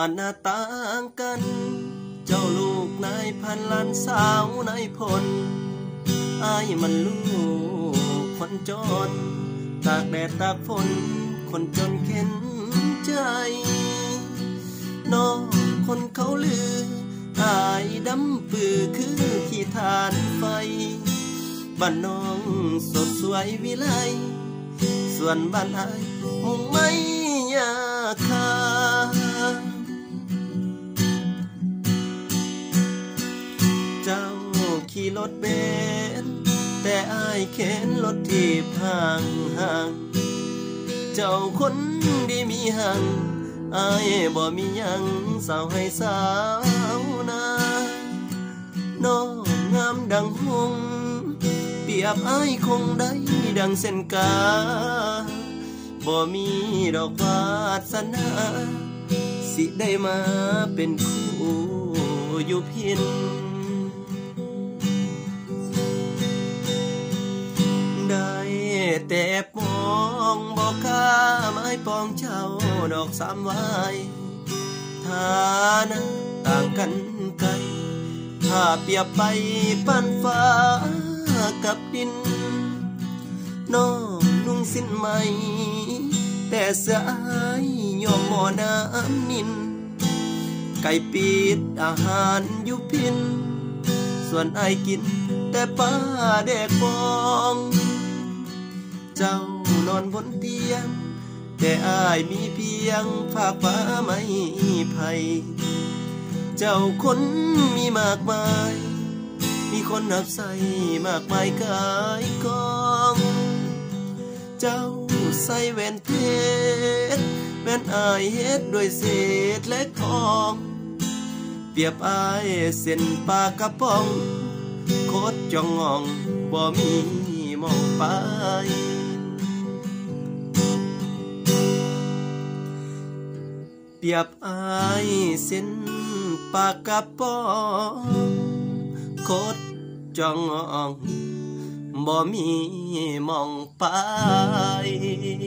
านหน้าต่างกันเจ้าลูกนายพันล้านสาวนายพลอ้ายมันลูกคนจนตากแดดตากฝนคนจนเข็นใจน้องคนเขาลืออายดำปือคือขี้ทานไฟบ้านน้องสดสวยวิไลส่วนบ้านอายมุงไม่ยาคาเจ้าขี่รถเบนซ์แต่อายเข็นรถที่ห่างห่างเจ้าคนดีมีหังอายบ่มียังสาวให้สาวนาน้องงามดังหงเปรียบอายคงได้ดังเส้นกาบ่มีดอกวาสนาสิได้มาเป็นคู่อยู่เพียงได้แต่มองบอกข้าไม้ปองเจ้าดอกสามวายฐานะต่างกันไกลถ้าเปรียบไปปั้นฟ้ากับดินน้องนุ่งสิ้นไหมแต่เสื้ออายยอมหม้อน้ำนินไก่ปิดอาหารอยู่พินส่วนอายกินแต่ปลาแดกบองเจ้านอนบนเตียงแต่อายมีเพียงฝากฟ้าไม่ไผ่เจ้าคนมีมากมายมีคนนับใส่มากมายกายกองเจ้าใส่แว่นเพชรแว่นอายเฮ็ดด้วยเศษและทองเปรียบอายเส้นปากกระป๋องโคตรจ้องงองบ่มีมองไปเปรียบอายเส้นปากกระป๋องโคตรจ้องงองบ่มีมองไป